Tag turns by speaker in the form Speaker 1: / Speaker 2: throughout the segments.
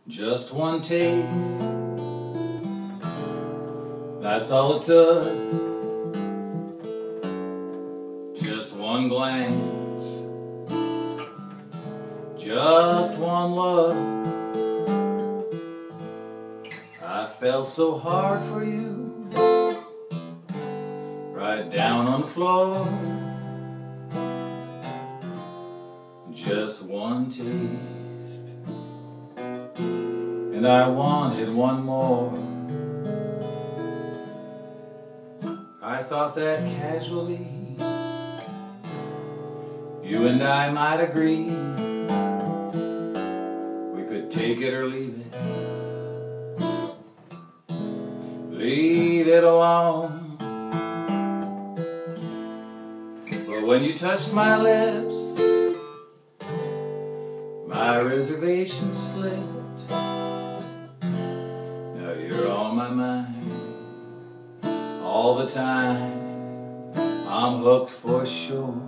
Speaker 1: Just one taste, that's all it took. Just one glance, just one look. I fell so hard for you, right down on the floor. Just one taste, and I wanted one more. I thought that casually you and I might agree we could take it or leave it. Leave it alone. But when you touched my lips, my reservation slipped. Now you're on my mind all the time. I'm hooked for sure.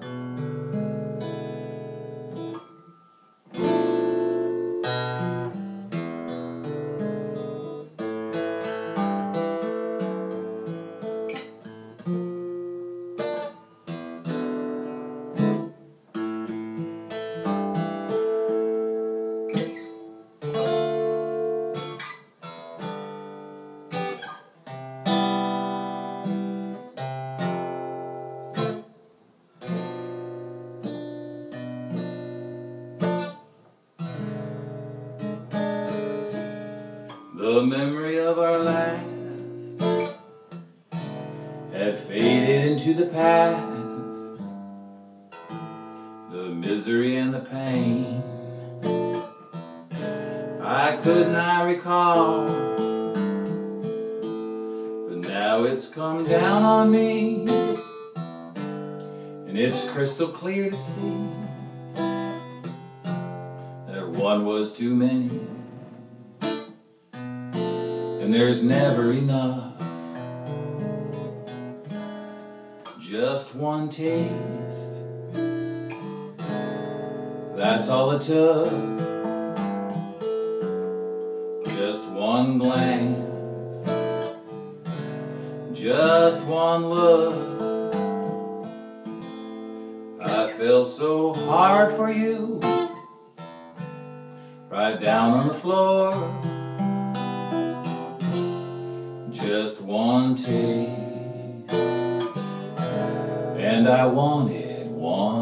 Speaker 1: The memory of our last had faded into the past. The misery and the pain I could not recall, but now it's come down on me, and it's crystal clear to see that one was too many. And there's never enough. Just one taste, that's all it took. Just one glance, just one look. I fell so hard for you, right down on the floor. Just one taste, and I wanted one